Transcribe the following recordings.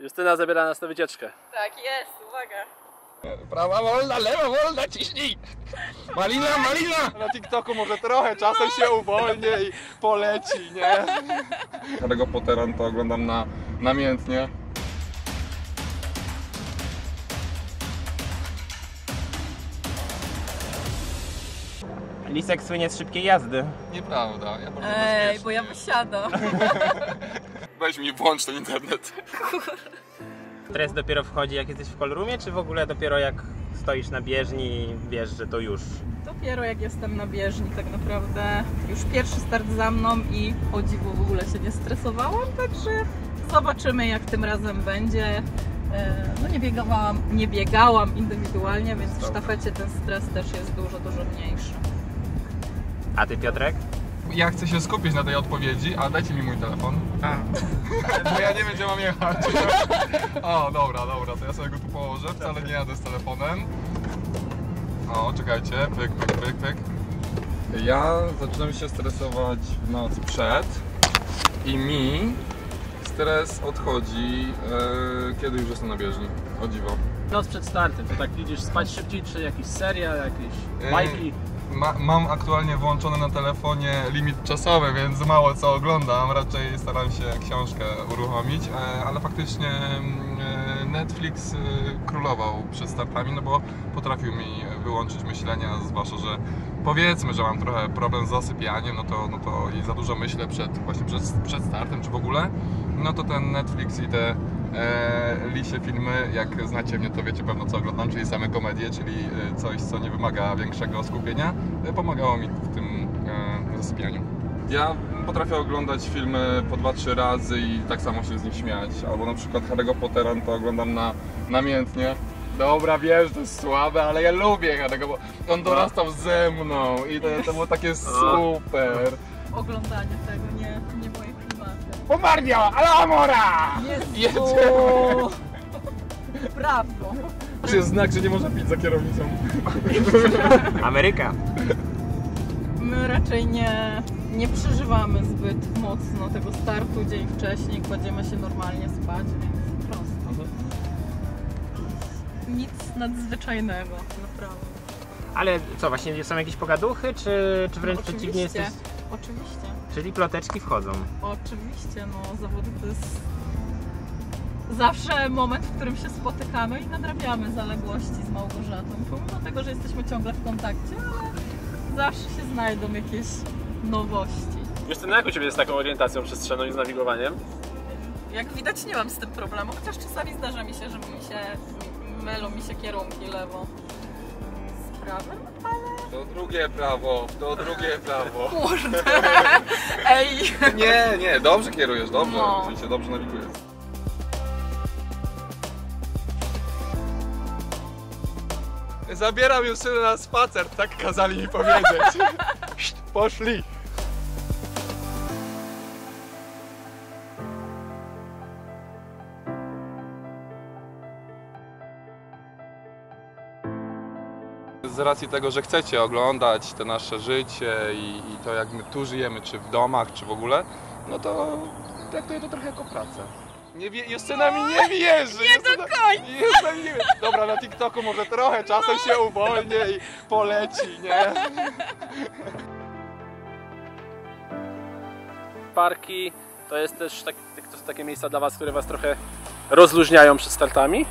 Justyna zabiera nas na wycieczkę. Tak jest, uwaga. Prawa wolna, lewa wolna, ciśnij! Malina, malina! Na TikToku może trochę czasem się uwolnię i poleci, nie? Harry'ego Pottera to oglądam namiętnie. Lisek słynie z szybkiej jazdy. Nieprawda, ja bardzo Ej, bo ja wysiadam. Weź mi włącz ten internet. Stres dopiero wchodzi jak jesteś w callroomie, czy w ogóle dopiero jak stoisz na bieżni i wiesz, że to już? Dopiero jak jestem na bieżni tak naprawdę. Już pierwszy start za mną i o dziwo w ogóle się nie stresowałam, także zobaczymy jak tym razem będzie. No nie biegałam indywidualnie, więc w sztafecie ten stres też jest dużo mniejszy. A ty, Piotrek? Ja chcę się skupić na tej odpowiedzi, a dajcie mi mój telefon. Bo ja nie wiem, gdzie mam jechać. O, dobra, to ja sobie go tu położę, wcale nie jadę z telefonem. O, czekajcie, pyk. Ja zaczynam się stresować w noc przed i mi stres odchodzi, kiedy już jestem na bieżni, o dziwo. Noc przed startem, to tak idziesz spać szybciej, czy jakiś serial, jakieś bajki? Mam aktualnie włączony na telefonie limit czasowy, więc mało co oglądam, raczej staram się książkę uruchomić, ale faktycznie Netflix królował przed startami, no bo potrafił mi wyłączyć myślenia, zwłaszcza, że powiedzmy, że mam trochę problem z zasypianiem, no to i za dużo myślę przed startem, czy w ogóle, no to ten Netflix i te lisie filmy, jak znacie mnie, to wiecie pewno co oglądam, czyli same komedie, czyli coś, co nie wymaga większego skupienia, pomagało mi w tym zasypianiu. Ja potrafię oglądać filmy po 2-3 razy i tak samo się z nich śmiać, albo na przykład Harry'ego Pottera to oglądam namiętnie. Dobra, wiesz, to jest słabe, ale ja lubię Harry'ego, bo on dorastał ze mną i to było takie super. Oglądanie tego nie moje klimaty. Pomarnia, Alamora! Jezu! Brawo! To jest znak, że nie można pić za kierownicą. Ameryka. My raczej nie przeżywamy zbyt mocno tego startu dzień wcześniej, kładziemy się normalnie spać, więc prosto. Nic nadzwyczajnego, naprawdę. Ale co, właśnie są jakieś pogaduchy, czy wręcz przeciwnie jesteś? Oczywiście. Czyli ploteczki wchodzą. Oczywiście, no zawody to jest zawsze moment, w którym się spotykamy i nadrabiamy zaległości z Małgorzatą. Pomimo tego, że jesteśmy ciągle w kontakcie, ale zawsze się znajdą jakieś nowości. Justyna, jak u Ciebie jest z taką orientacją przestrzenną i z nawigowaniem? Jak widać nie mam z tym problemu, chociaż czasami zdarza mi się, że mylą mi się kierunki lewo z prawym, ale... To drugie prawo. Kurde! Ej! Nie, dobrze kierujesz, dobrze, No. się dobrze nawigujesz. Zabieram Justynę na spacer, tak kazali mi powiedzieć. Poszli. Z racji tego, że chcecie oglądać te nasze życie i to jak my tu żyjemy, czy w domach, czy w ogóle, no to traktuję to trochę jako pracę. Justyna mi nie wierzy! Nie do końca! Dobra, na TikToku może trochę czasem się uwolnię i poleci, nie? Parki to jest też to są takie miejsca dla Was, które Was trochę rozluźniają przed startami?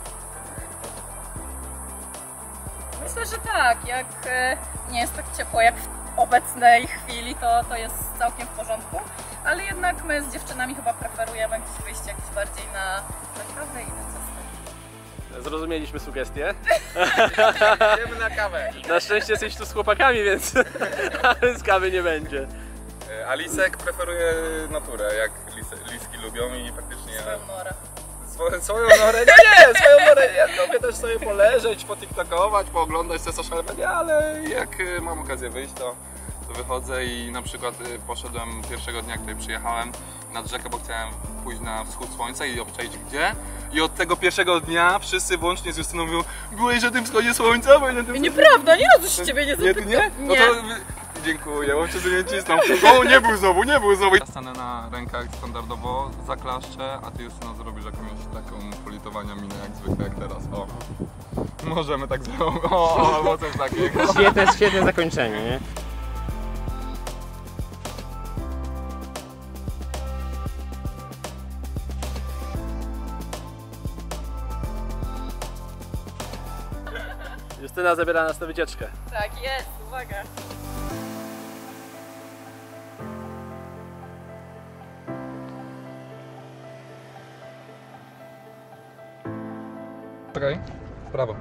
Myślę, że tak. Jak nie jest tak ciepło jak w obecnej chwili, to jest całkiem w porządku. Ale jednak my z dziewczynami chyba preferujemy gdzieś wyjście jakieś bardziej na kawę i na cesty. Zrozumieliśmy sugestię. Idziemy na kawę. Na szczęście jesteś tu z chłopakami, więc z kawy nie będzie. A Lisek preferuje naturę, jak liski lubią i faktycznie... Swoją norę. Swoją norę? Nie, swoją norę. Ja lubię też sobie poleżeć, potiktokować, pooglądać te social media, ale jak mam okazję wyjść, to wychodzę i na przykład poszedłem pierwszego dnia, kiedy przyjechałem nad rzekę, bo chciałem pójść na wschód słońca i obczaić gdzie. I od tego pierwszego dnia wszyscy włącznie z Justyną mówią: byłeś na tym wschodzie słońca? Nieprawda, nie razu się Ciebie nie zapytam. Nie? No to Dziękuję, bo wszyscy mnie cisną. O, nie był znowu. Ja stanę na rękach standardowo, zaklaszczę, a ty Justyna zrobisz jakąś taką politowania minę jak zwykle, jak teraz. O. Możemy tak zrobić. O, albo coś takiego. Świetne zakończenie, nie? Justyna zabiera nas na wycieczkę. Tak jest, uwaga. Czekaj, w prawo.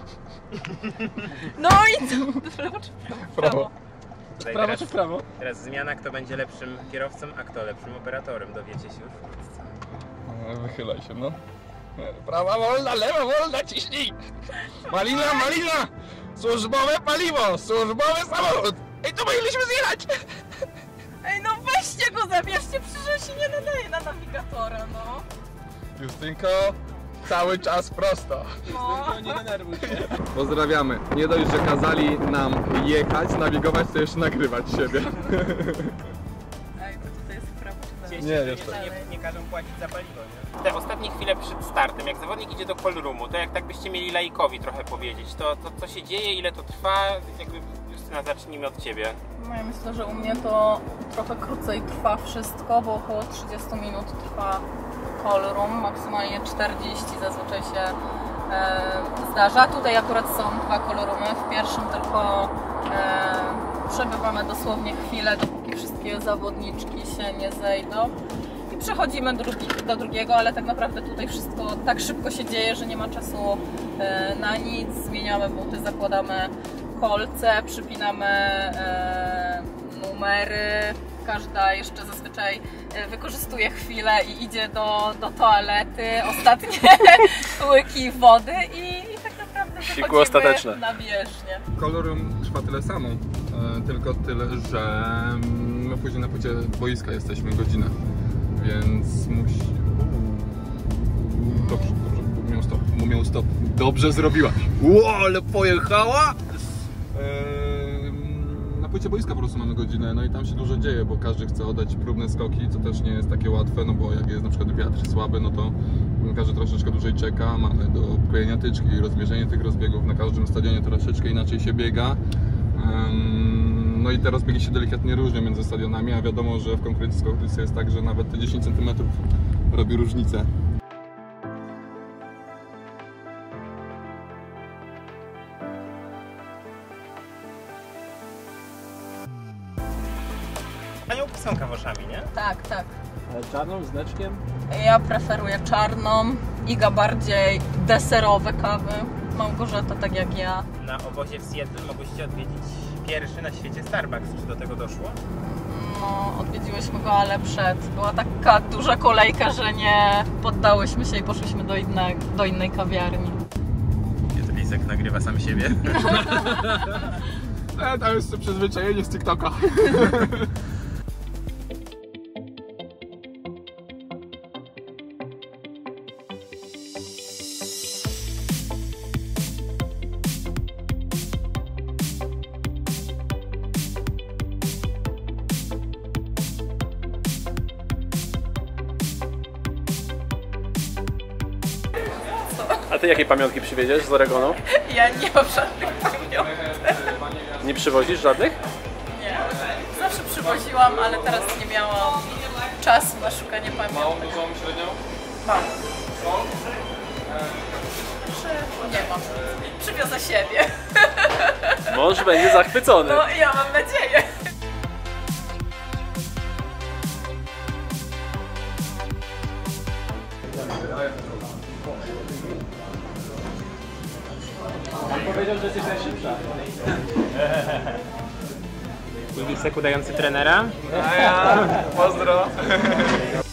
No i co? W prawo czy w prawo? W prawo. Tutaj Prawo teraz, czy w prawo? teraz zmiana, kto będzie lepszym kierowcą, a kto lepszym operatorem, dowiecie się już wkrótce. Wychylaj się, no. Prawa wolna, lewa wolna, ciśnij! Malina! Służbowe paliwo! Służbowy samochód! Ej, tu mogliśmy zjechać! Ej, no weźcie go, zabierzcie, przecież on się nie nadaje na nawigatora, no. Justynko, cały czas prosto. No. Nie denerwuj się. Pozdrawiamy. Nie dość, że kazali nam jechać, nawigować, to jeszcze nagrywać siebie. Ej, to tutaj jest w prawo czy w lewo? Nie, że jeszcze. nie każą płacić za paliwo, nie? Te ostatnie chwile przed startem, jak zawodnik idzie do call roomu, to jak tak byście mieli laikowi trochę powiedzieć, to co się dzieje, ile to trwa, jakby Justyna, zacznijmy od Ciebie. No ja myślę, że u mnie to trochę krócej trwa wszystko, bo około 30 minut trwa call room, maksymalnie 40 zazwyczaj się zdarza. Tutaj akurat są dwa call roomy, w pierwszym tylko przebywamy dosłownie chwilę, dopóki wszystkie zawodniczki się nie zejdą i przechodzimy do drugiego, ale tak naprawdę tutaj wszystko tak szybko się dzieje, że nie ma czasu na nic. Zmieniamy buty, zakładamy kolce, przypinamy numery. Każda jeszcze zazwyczaj wykorzystuje chwilę i idzie do toalety, ostatnie łyki wody i tak naprawdę Siku wychodzimy ostateczne. na bieżnię. Kolorum trwa tyle samo, tylko tyle, że my później na płycie boiska jesteśmy godzinę, więc musi... Dobrze, miał stop. Dobrze zrobiła. Ło, ale pojechała! Na płycie boiska po prostu mamy godzinę, no i tam się dużo dzieje, bo każdy chce oddać próbne skoki, co też nie jest takie łatwe, no bo jak jest na przykład wiatr słaby, no to każdy troszeczkę dłużej czeka, mamy do klejenia tyczki, rozmierzenie tych rozbiegów, na każdym stadionie troszeczkę inaczej się biega. No i te rozbiegi się delikatnie różnią między stadionami, a wiadomo, że w konkurencji skokowicy jest tak, że nawet te 10 cm robi różnicę. Aniołki są kawoszami, nie? Tak, tak. Ale czarną, z leczkiem? Ja preferuję czarną, Iga bardziej deserowe kawy, Małgorzata tak jak ja. Na obozie w Seattle mogłyście odwiedzić pierwszy na świecie Starbucks. Czy do tego doszło? No, odwiedziłyśmy go, ale była taka duża kolejka, że nie poddałyśmy się i poszliśmy do innej kawiarni. Lisek nagrywa sam siebie. To jest przyzwyczajenie z TikToka. A ty jakie pamiątki przywieziesz z Oregonu? Ja nie mam żadnych pamiątek. Nie przywozisz żadnych? Nie. Zawsze przywoziłam, ale teraz nie miałam czasu na szukanie pamiątek. Dużą, średnią? Mam. Nie mam. Przywiozę siebie. Mąż będzie zachwycony. No ja mam nadzieję. On powiedział, że jesteś najszybsza. Lisek udający trenera. A ja, pozdro.